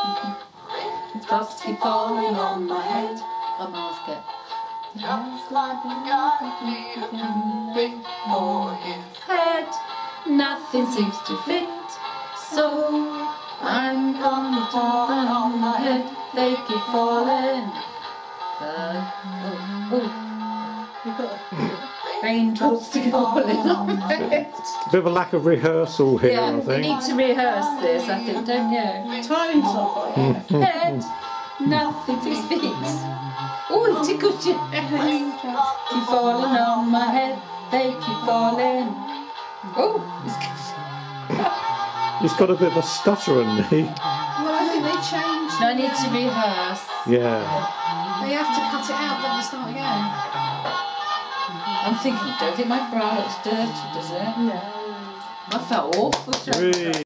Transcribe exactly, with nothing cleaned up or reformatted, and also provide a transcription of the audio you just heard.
Drops keep falling on my head. I'm asking. Just like a guy needed a big for his head. Nothing seems to fit, so I'm gonna turn on my head. They keep falling. Uh, oh, oh. You've got raindrops keep falling on my head. A bit of a lack of rehearsal here, yeah, I think. you need to rehearse this, I think, don't you? Timing's not right. Head, nothing to fix. Oh, it tickles your head. Keep falling on my head. They keep falling. Oh, it's He's got a bit of a stutter in me. Well, I think they changed. No, I need to rehearse. Yeah. They have to cut it out, then they start again. I'm thinking, don't think my brow looks dirty, does it? No. I felt awful. Really?